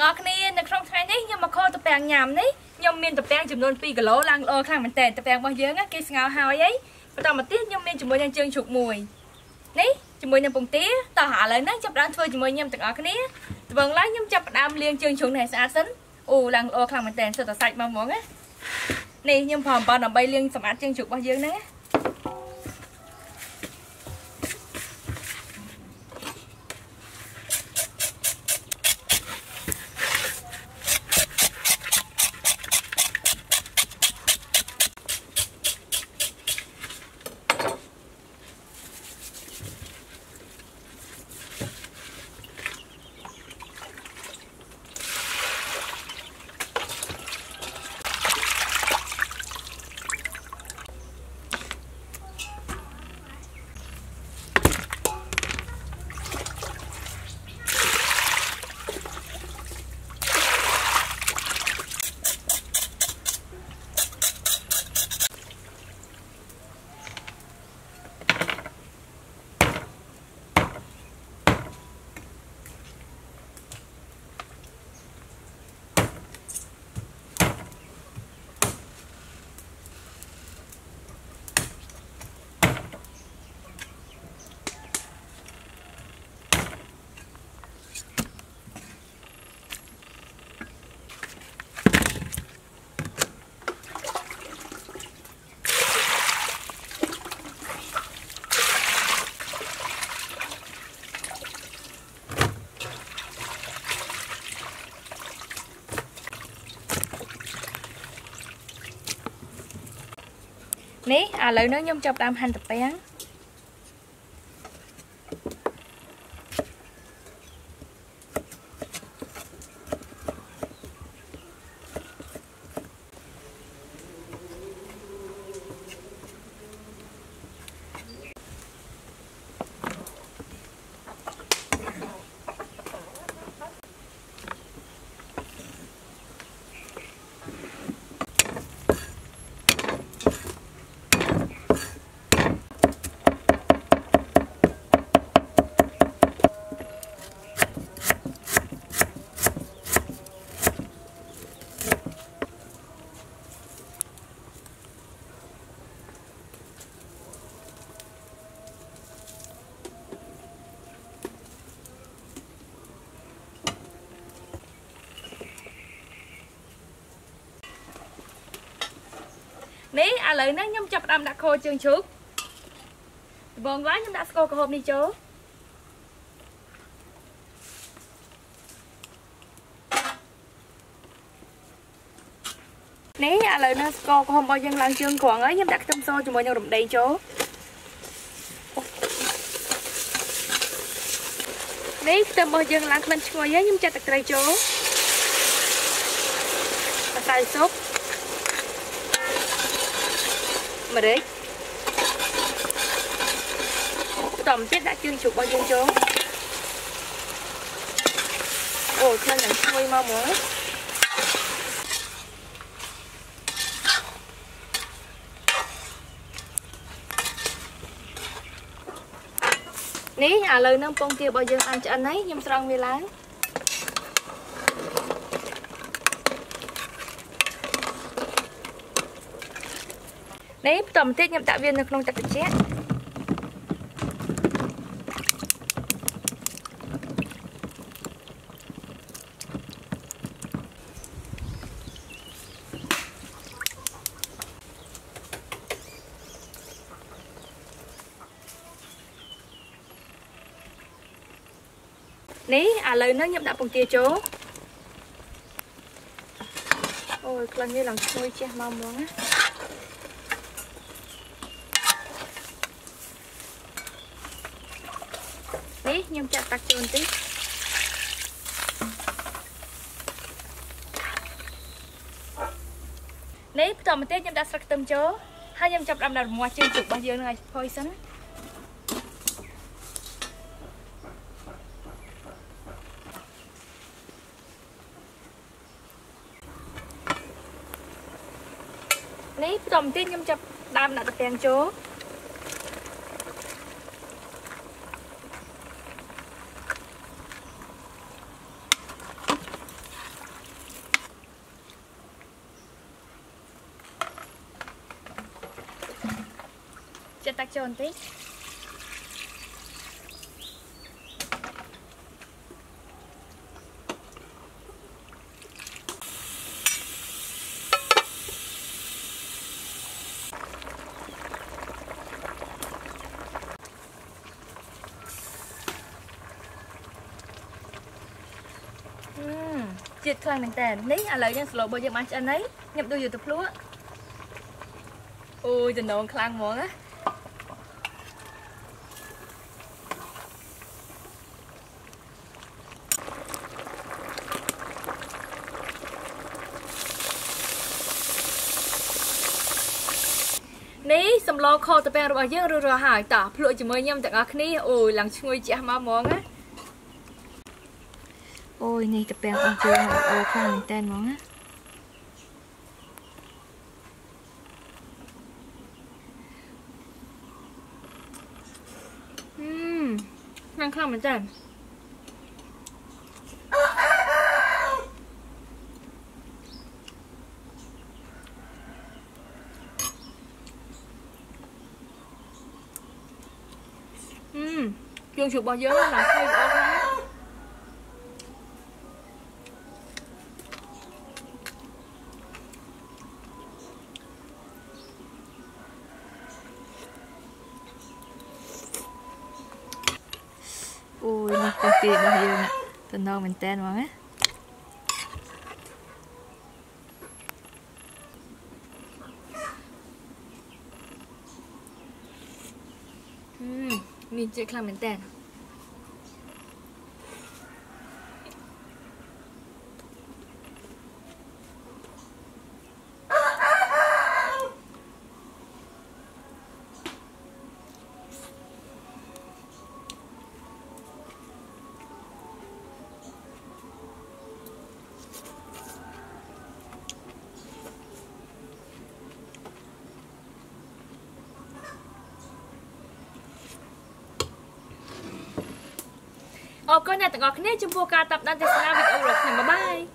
ngọt này nó không thay đấy nhưng mà kho tập bèn nhảm đấy nhưng miền tập bèn chụp luôn pi cái lỗ lang khang mình tèn tập bèn bao nhiêu á cái ngào hào ấy và tao mà tiếc nhưng miền chụp môi đang chơi chụp mùi đấy chụp môi nhầm bông tía tao hạ lại nó chấp đan thôi chụp môi nhầm từng ngọt này vâng lấy nhầm chấp đam liên chơi chụp này xa xính lang khang mình tèn sợ tao sạch mà muốn á này nhưng phòng bao nằm bay liên sầm ăn chơi chụp bao nhiêu đấy ní lời nó nhung chọc đam hành tập bén ní lời nó nhung chọc đam đã khô chương trước vâng quá nhung đã cô hôm đi chú ní lời nó cô hôm bao dân lang chương còn ấy nhung đặt tâm xô cho mọi nhau đụng đầy chú ní tâm bao dân lang lên ngồi với nhung chặt tay chú và xài sốt mà đấy tổng tiết đã chương chụp bao nhiêu chỗ ồ thân là xuôi mau mới ní lời nông phong kia bao nhiêu ăn cho anh ấy nhưng xong vì láng đấy tầm tiết nhậm tạo viên được không chặt được chết ní lời nó nhậm đạo phòng tia chỗ ôi lần như lần xuôi che mau muốn á ní nhung chặt tạc chôn tí ní tầm một tiết nhung đã sạc tâm chố hai nhung chặt đâm đặt ngoài chương chụp bao nhiêu này thôi sẵn ní tầm tiết nhung chặt đâm đặt đèn chố tắc tròn tí. Chịt khơi mình tàn ní à lấy nhân sầu bao giờ mà ăn ấy nhập đôi YouTube lúa ôi tình độ khăn món á ní sầm lo kho tập bèn rồi dương rồi hải tả lụi chỉ mới nhâm tặng ác ní ôi lằng chui chả má món á ôi này tập bèn con chơi ôi khăn mình tên món á năng khăn mình tên dương chuột bao giờ là khay bò lắm ôi này con kia bao giờ nè tình đâu mình tên mà á mình chơi khăn mình tên con này tặng ngọc nè chum pua ca tập đan tê sa video rồi bye bye